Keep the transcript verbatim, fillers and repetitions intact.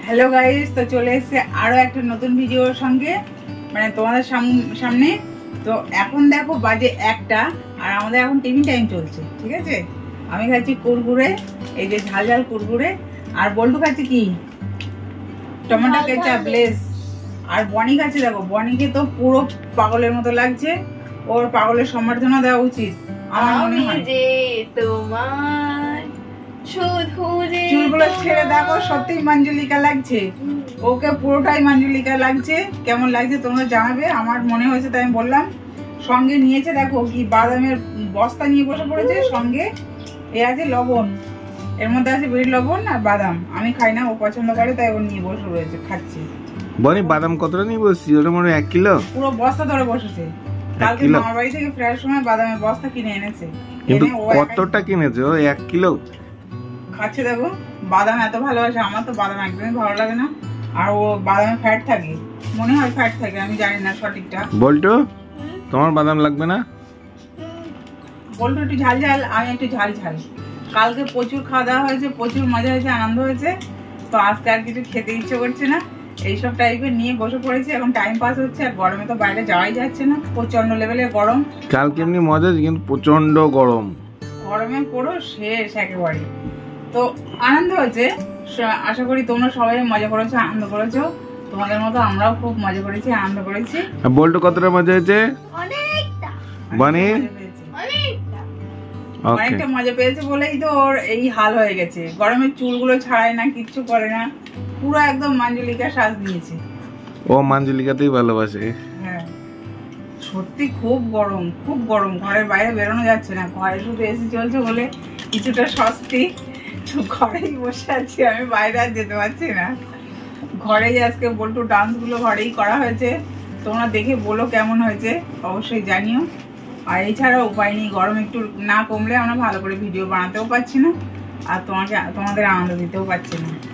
Hello guys, তো চলে এসেছে আরো একটা নতুন ভিডিওর সঙ্গে, মানে তোমাদের সামনে। তো এখন দেখো বাজে একটা, আর আমাদের এখন টিফিন টাইম চলছে, ঠিক আছে। আমি খাচ্ছি কুরকুরে, এই যে ঝাল ঝাল কুরকুরে, আর বল্টু খাচ্ছে কি টমেটো কেচাপ লেস, আর বনি খাচ্ছে দেখো, বনিকে তো পুরো পাগলের মতো লাগছে। ওর পাগলের সম্বর্ধনা দেওয়া উচিত আমার মনে হয়। তোমার চুলগুলো ছেড়ে দেখো, সত্যি মঞ্জুলিকা লাগছে, ওকে পুরোটাই মঞ্জুলিকা লাগছে। কেমন লাগছে তোমরা জানাবে। আমার মনে হয়েছে তাই আমি বললাম। সঙ্গে নিয়েছে দেখো কি বাদামের বস্তা নিয়ে বসে পড়েছে, সঙ্গে এ আছে লবণ, এর মধ্যে আছে বিট লবণ আর বাদাম। আমি খাই না, ও পছন্দ করে তাই ও নিয়ে বসে রয়েছে, খাচ্ছে। বনি বাদাম কতটা নিয়ে বসছি? ওটা মনে হয় এক কিলো, পুরো বস্তা ধরে বসেছে। কালকে মামার বাড়ি থেকে ফেরার সময় বাদামের বস্তা কিনে এনেছে। কিন্তু কতটা কিনেছে? ও এক কিলো খাচ্ছে দেখো। বাদাম এত ভালোবাসে, আমার তো বাদাম একদমই ভালো লাগে না। আর ও বাদামে ফ্যাট থাকে, মনে হয় ফ্যাট থাকে, আমি জানি না সঠিকটা। বল্টু তোমার বাদাম লাগবে না? বল্টু একটু ঝাল ঝাল, আমি একটু ঝাল ঝাল। কালকে প্রচুর খাওয়া দাওয়া হয়েছে, প্রচুর মজা হয়েছে, আনন্দ হয়েছে। তো আজকে আর কিছু খেতে ইচ্ছে করছে না, এইসব টাইপের নিয়ে বসে পড়েছি। এখন টাইম পাস হচ্ছে, আর গরমে তো বাইরে যাওয়াই যাচ্ছে না, প্রচন্ড লেভেলের গরম। কালকে এমনি মজা, কিন্তু প্রচন্ড গরম, গরমে পুরো শেষ একেবারে। তো আনন্দ হয়েছে, আশা করি তোমরা সবাই মজা করেছো, আনন্দ করেছো। তোমাদের মতো আমরাও খুব মজা করেছি, আনন্দ করেছি। বল্টু কতটা মজা হয়েছে? অনেকটা। বানি অনেকটা মজা পেয়েছে বলেই তো ওর এই হাল হয়ে গেছে। গরমের চুলগুলো ছাড়ায় না, কিচ্ছু করে না, পুরো একদম মঞ্জুলিকা সাজ দিয়েছে। ও মঞ্জুলিকাতেই ভালোবাসে। হ্যাঁ সত্যি খুব গরম, খুব গরম, ঘরের বাইরে বেরোনো যাচ্ছে না। ঘরে শুধু এসি চলছে বলে কিছুটা স্বস্তি, ঘরেই বসে আছি, আমি বাইরে আর যেতে পারছি না। ঘরেই আজকে বল্টু ডান্স গুলো ঘরেই করা হয়েছে। তোমরা দেখে বলো কেমন হয়েছে, অবশ্যই জানিও। আর এছাড়া উপায় নেই, গরম একটু না কমলে আমরা ভালো করে ভিডিও বানাতেও পারছি না, আর তোমাকে তোমাদের আনন্দ দিতেও পারছি না।